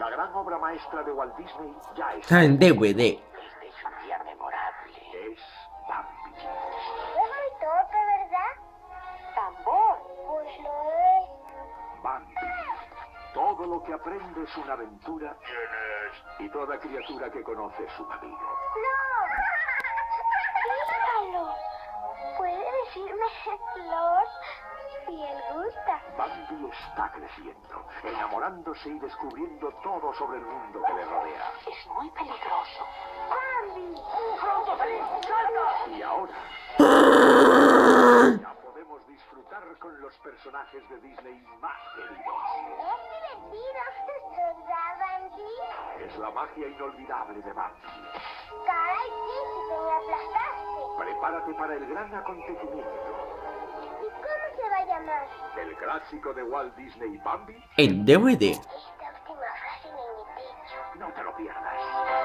La gran obra maestra de Walt Disney ya Está en DVD. Este es un día memorable. es Bambi. Es muy torpe, ¿verdad? Tambor. Pues lo es. Bambi. Todo lo que aprende es una aventura. Y toda criatura que conoce es un amigo. ¡No! ¡Déjalo! ¿Puede decirme Lord si él gusta? Bambi está creciendo, enamorándose y descubriendo todo sobre el mundo que le rodea. Es muy peligroso. ¡Bambi! ¡Pronto, feliz! ¡Salta! Y ahora ya podemos disfrutar con los personajes de Disney más queridos. Es divertido, ¿verdad, Bambi? Es la magia inolvidable de Bambi. Caray, sí, que me aplastaste. Prepárate para el gran acontecimiento. ¿Y cómo se va a llamar? El clásico de Walt Disney, Bambi. En DVD. Esta última frase me mi pecho. No te lo pierdas.